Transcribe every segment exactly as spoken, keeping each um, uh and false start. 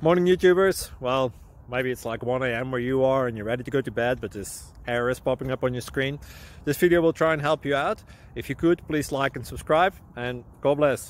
Morning YouTubers. Well, maybe it's like one A M where you are and you're ready to go to bed, but this error is popping up on your screen. This video will try and help you out. If you could, please like and subscribe, and God bless.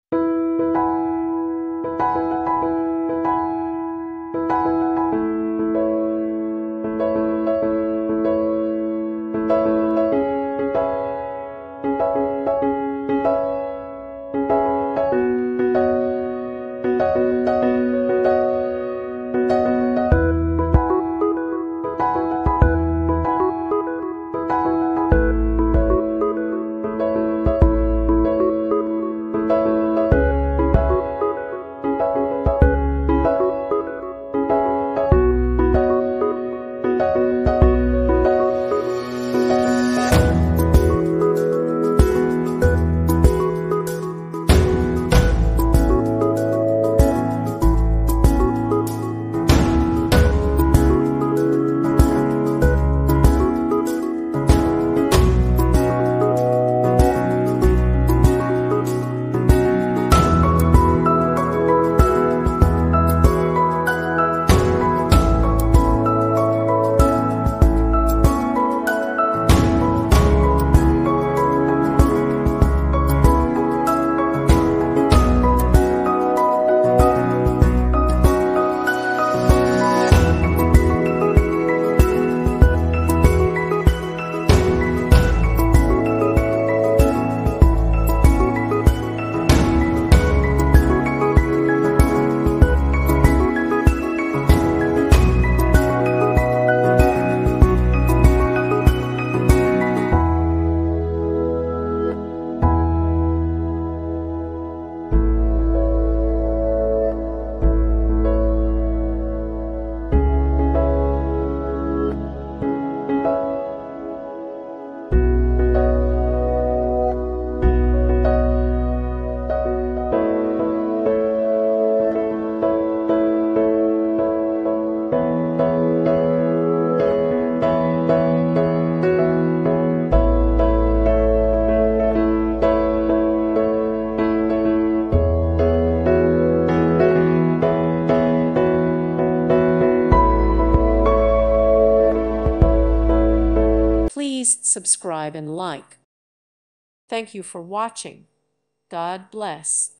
Please subscribe and like. Thank you for watching. God bless.